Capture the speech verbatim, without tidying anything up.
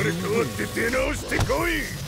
まれ変わって出直してこい。